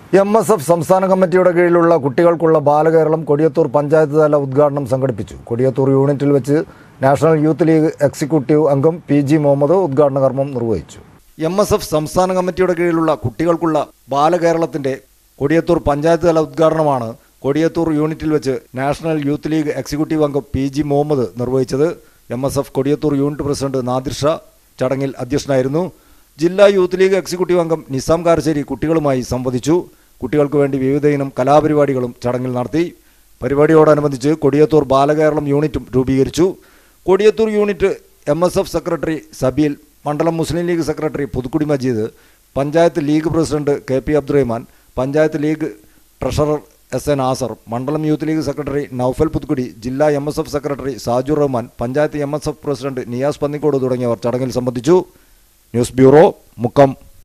MSF സംസ്ഥാന കമ്മിറ്റിയുടെ കീഴിലുള്ള കുട്ടികൾക്കുള്ള ബാലകേരളം കൊടിയത്തൂർ പഞ്ചായത്ത് തല ഉദ്ഘാടനം സംഘടിപ്പിച്ചു. കൊടിയത്തൂർ യൂണിറ്റിൽ വെച്ച് നാഷണൽ യൂത്ത് ലീഗ് എക്സിക്യൂട്ടീവ് അംഗം PG മുഹമ്മദ് ഉദ്ഘാടന കർമ്മം നിർവഹിച്ചു. MSF സംസ്ഥാന കമ്മിറ്റിയുടെ കീഴിലുള്ള കുട്ടികൾക്കുള്ള ബാലകേരളത്തിന്റെ കൊടിയത്തൂർ പഞ്ചായത്ത് തല ഉദ്ഘാടനമാണ് കൊടിയത്തൂർ യൂണിറ്റിൽ വെച്ച് നാഷണൽ യൂത്ത് ലീഗ് എക്സിക്യൂട്ടീവ് അംഗം PG മുഹമ്മദ് നിർവഹിച്ചത്. MSF Kodiyathur unit president Nadir Shah ചടങ്ങിൽ അധ്യക്ഷനായിരുന്നു. ജില്ലാ യൂത്ത് ലീഗ് എക്സിക്യൂട്ടീവ് അംഗം നിസാം കാരശ്ശേരി കുട്ടികളുമായി സംവദിച്ചു. കുട്ടികൾക്ക് വേണ്ടി വിവിധയിനം കലാപരിപാടികളും ചടങ്ങിൽ നടത്തി. പരിപാടിയോടനുബന്ധിച്ച് കൊടിയത്തൂർ ബാലകേരളം യൂണിറ്റും രൂപീകരിച്ചു. Kodiyathur unit MSF secretary Sabeel, മണ്ഡലം Muslim league secretary Puthukkudi Majeed, panchayat league president KP Abdurahman, panchayat league treasurer SN Asar, മണ്ഡലം youth league secretary Noufal Puthukkudi, ജില്ലാ MSF secretary Sajur Rahman, panchayat MSF president Niyas Pannikode തുടങ്ങിയവർ ചടങ്ങിൽ സംബന്ധിച്ചു. News bureau, Mukkam.